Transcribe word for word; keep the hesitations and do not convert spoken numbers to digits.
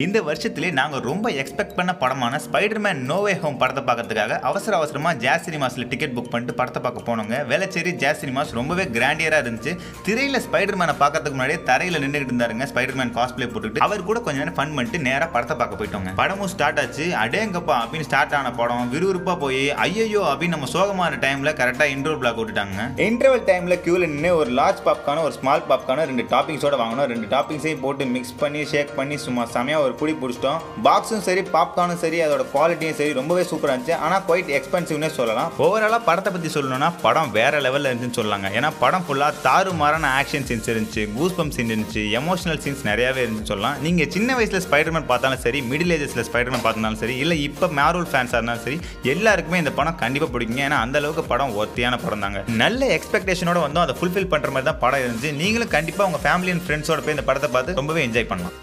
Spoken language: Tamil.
இந்த வருஷத்திலே நாங்க ரொம்ப எக்ஸ்பெக்ட் பண்ண படமான ஸ்பைடர்மேன் நோ வே ஹோம் படத்தை பார்க்கறதுக்காக அவசர அவசரமா ஜாஸ் சினிமாஸ்ல டிக்கெட் புக் பண்ணிட்டு படத்தை பார்க்க போனோங்க. வேளச்சேரி ஜாஸ் சினிமாஸ் ரொம்பவே கிராண்டியரா இருந்துச்சு. திரையில ஸ்பைடர்மேனை பார்க்கறதுக்கு முன்னாடியே தரையில நின்றுட்டு இருந்தாருங்க ஸ்பைடர்மேன் காஸ்ப்ளே போட்டுட்டு. அவர் கூட கொஞ்ச நேரம் ஃபன் பண்ணிட்டு நேரா படத்தை பார்க்க போயிட்டோங்க. படமும் ஸ்டார்ட் ஆச்சு. அடேங்கப்பா அப்படின்னு ஸ்டார்ட் ஆன படம் விறுவிறுப்பா போய் ஐயோ அப்படின்னு நம்ம சோகமான டைம்ல கரெக்டா இன்ட்ரோ பிளாக் விட்டுட்டாங்க. இன்டர்வல் டைம்ல கியூல நின்று ஒரு லார்ஜ் பாப்கார்ன் ஒரு ஸ்மால் பாப்கார்ன் ரெண்டு டாப்பிங்ஸோட வாங்கணும். ரெண்டு டாப்பிங்ஸையும் போட்டு மிக்ஸ் பண்ணி ஷேக் பண்ணி சும்மா செமையா ஒரு புடி பிடிச்சிட்டோம். பாக்ஸும் சரி பாப்கார்னும் சரி அதோட குவாலிட்டியும் சரி ரொம்பவே சூப்பராக இருந்துச்சு. ஆனால் குவைட் எக்ஸ்பென்சிவ்னே சொல்லலாம். ஓவராலாக படத்தை பற்றி சொல்லணும்னா படம் வேற லெவலில் இருந்துச்சுன்னு சொல்லலாங்க. ஏன்னா படம் ஃபுல்லாக தாறுமாறான ஆக்ஷன் சீன்ஸ் இருந்துச்சு, கூஸ் பம்ப் சீன் இருந்துச்சு, எமோஷனல் சீன்ஸ் நிறையாவே இருந்துச்சு சொல்லலாம். நீங்கள் சின்ன வயசில் ஸ்பைடர்மேன் பார்த்தாலும் சரி, மிடில் ஏஜஸில் ஸ்பைடர்மேன் பார்த்தாலும் சரி, இல்லை இப்போ மார்வல் ஃபேன்ஸாக இருந்தாலும் சரி, எல்லாருக்குமே இந்த படம் கண்டிப்பாக பிடிக்குங்க. ஏன்னா அந்த அளவுக்கு படம் ஒர்த்தியான படம் தாங்க. நல்ல எக்ஸ்பெக்டேஷனோட வந்தோம், அதை ஃபுல்ஃபில் பண்ணுற மாதிரி தான் படம் இருந்துச்சு. நீங்களும் கண்டிப்பாக உங்கள் ஃபேமிலி அண்ட் ஃப்ரெண்ட்ஸோட போய் இந்த படத்தை பார்த்து ரொம்பவே என்ஜாய் பண்ணலாம்.